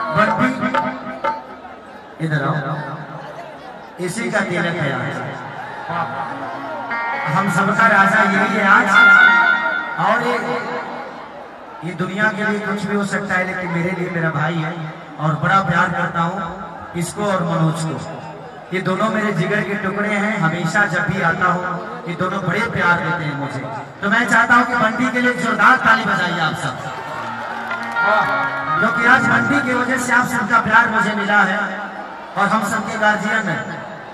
बंटी इधर आओ, इसी का तिलक है आज। हम सबका राजा यही है आज। और ये दुनिया के लिए कुछ भी हो सकता है, लेकिन मेरे लिए मेरा भाई है और बड़ा प्यार करता हूँ इसको और मनोज को। ये दोनों मेरे जिगर के टुकड़े हैं। हमेशा जब भी आता हूँ ये दोनों बड़े प्यार देते हैं मुझे। तो मैं चाहता हूँ कि बंटी के लिए जोरदार ताली बजाइए आप सब, क्योंकि आज बंटी की वजह से आप सबका प्यार मुझे मिला है। और हम सबके गार्जियन हैं,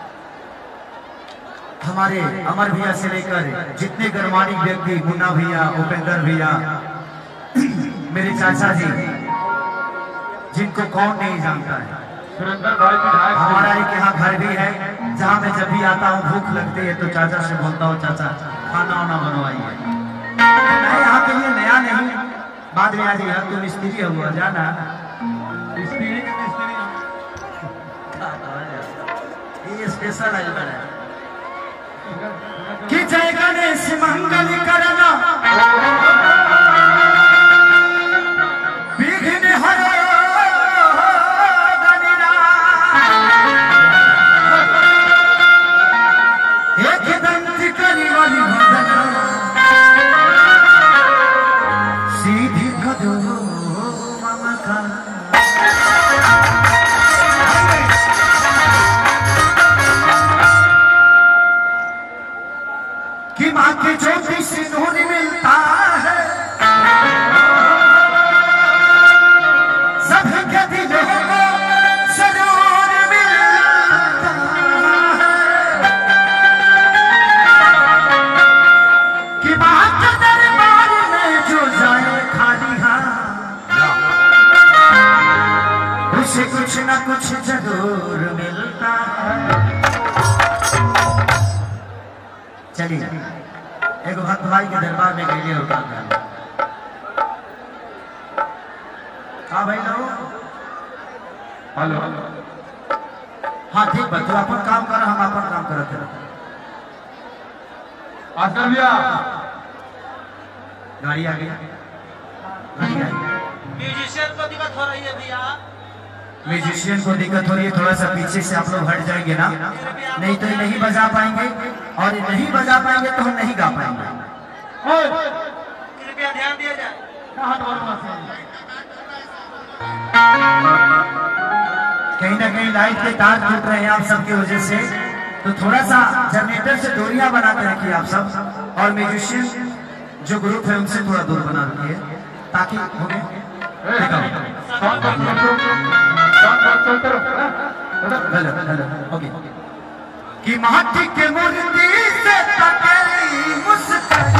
हमारे अमर भैया से लेकर जितने गर्मानिक व्यक्ति, मुन्ना भैया, उपेंद्र भैया, मेरे चाचा जी जिनको कौन नहीं जानता है। हमारा एक यहाँ घर भी है जहाँ मैं जब भी आता हूँ भूख लगती है तो चाचा से बोलता हूँ चाचा खाना वाना बनवाइए। मैं यहाँ के लिए नया नहीं, बाद में आ जाइए, तुम मिस्त्री हुआ जाना ये स्पेशल है कि जय गणेश मंगल करना विघ्न हरो एक दंत करी वाली भजना सीधी कदो ममका। कि माँ के ज्योति सिंदूर मिलता है सबके दिलों को सरूर मिलता है। कि माँ के दरबार में जो जाए खाली हाथ उसे कुछ न कुछ जरूर मिलता है। चलिए एक भक्त भाई के दरबार में गए होगा। हाँ भाई लो, हेलो, हाँ ठीक बात, तू अपन काम कर, हम अपन काम करते हैं। आजकल भैया गाड़ी आ गई, गाड़ी आ गई। म्यूजिशियन को दिक्कत हो रही है भैया, म्यूजिशियन को दिक्कत हो रही है, थोड़ा सा पीछे से आप लोग हट जाएंगे ना, नहीं तो ये नहीं बजा पाएंगे, और नहीं बजा पाएंगे तो हम नहीं गा पाएंगे। कृपया ध्यान दिया जाए। कहीं ना कहीं लाइट के तार टूट रहे हैं आप सबकी वजह से, तो थोड़ा सा जनरेटर से दूरियां बनाते रखिए आप सब, और म्यूजिशियन जो ग्रुप है उनसे थोड़ा दूर बना रखिए ताकि हो गए कि माटी के मूर्ति से तकली मुस्कान।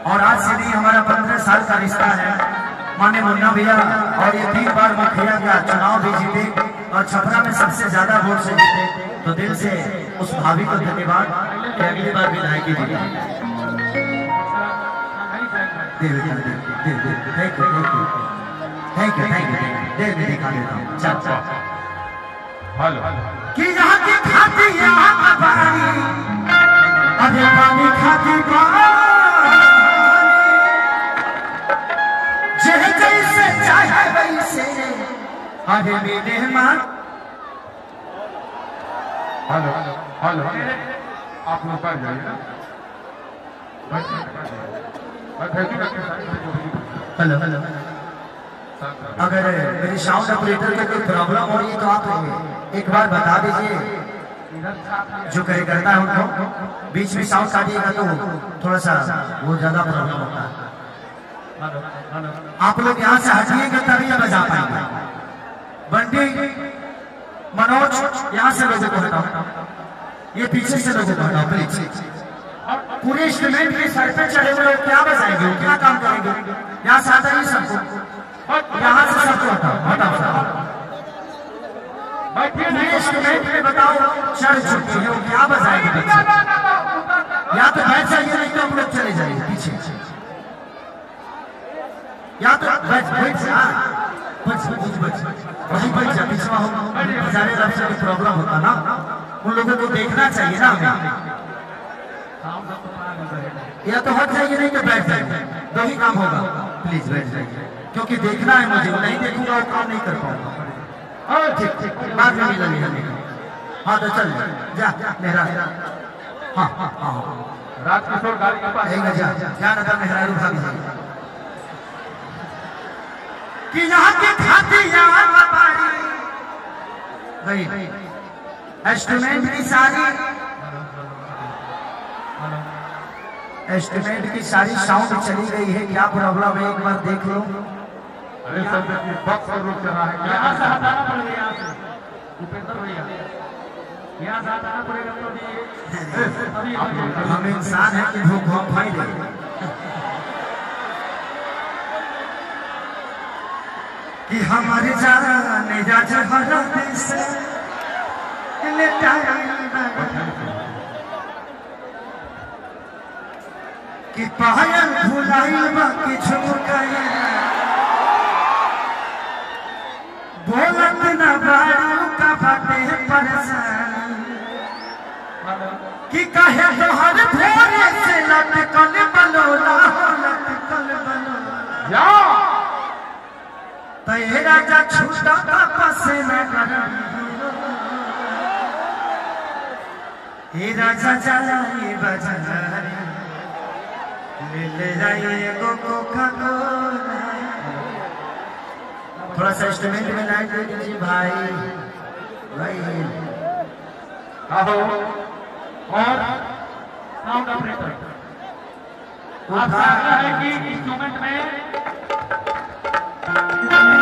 और आज से भी हमारा 15 साल का रिश्ता है। माने मुन्ना भैया और ये 3 बार मुखिया का चुनाव भी जीते और छपरा में सबसे ज्यादा वोट से जीते। तो दिल से उस भाभी को धन्यवाद कि अगली बार विधायकी जीते। थैंक यू देर में दिखा देता हूँ। चल कि यहाँ की खाती यहाँ पानी, अरे पानी खाती जैसे चाहे वैसे अरे मेरे मान। हेलो आप लोग कर जाइए ना। हेलो अगर मेरी साउंड ऑपरेटर को कोई प्रॉब्लम हो रही है तो आप एक बार बता दीजिए। जो कार्यकर्ता है उनको बीच में साउंड काटिएगा तो थोड़ा सा वो ज्यादा प्रॉब्लम होता है। आप लोग यहाँ से हटिएगा तभी बजा पाएंगे। बंटी मनोज यहाँ से लोगों को हटाओ, ये पीछे से लोगों को हटाओ प्लीज। पूरे इंस्ट्रूमेंट के सर पे चढ़े हुए लोग क्या बजाएंगे, वो क्या काम करेंगे? यहाँ से आता ही सबको, यहाँ से सबको हटाओ साहब। पूरे इंस्ट्रूमेंट में बताओ चढ़ चुके हैं, वो क्या बजाएंगे? या तो बैठ जाइए नहीं तो हम लोग चले जाइए पीछे। या तो बैठ जा वही बैठ जा पिछवा हो बजाने रब से प्रॉब्लम होता ना, उन लोगों को देखना चाहिए ना हमें। या तो हट जाइए नहीं तो बैठ जाइए, दो ही काम होगा। प्लीज बैठ जाइए क्योंकि देखना है मुझे, नहीं देखूंगा वो काम नहीं कर पाऊंगा। ठीक बाद में मिलेंगे। हाँ तो चल जा मेरा। हाँ राजकिशोर गाड़ी के पास क्या नगर मेहरा उठा कि यहाँ की खाती यहाँ पानी एस्टिमेट की सारी साउंड चली गई है। क्या प्रॉब्लम है एक बार देख लो। अरे सर देखिए बक्स रुक रहा है, यहाँ से हटाना पड़ेगा। यहाँ से उपेंद्र भैया यहाँ से हटाना पड़ेगा। तो हम इंसान है कि भूख हम भाई दे कि हमारे जाने जा से कि पायल भुलाई बाकी झुमकाया बोलत न बारू का बाटे परेशान कि कहे तोहर भोरे से लटकल बलोला लटकल बलोला तेरा जा छूटा पसे न करम हे राजा जाई बाजार ले जाइए कोका कोला। थोड़ा सा इंस्ट्रूमेंट में लाइन दे दीजिए भाई। और साउंड ऑपरेटर आप चाहते हैं कि इंस्ट्रूमेंट में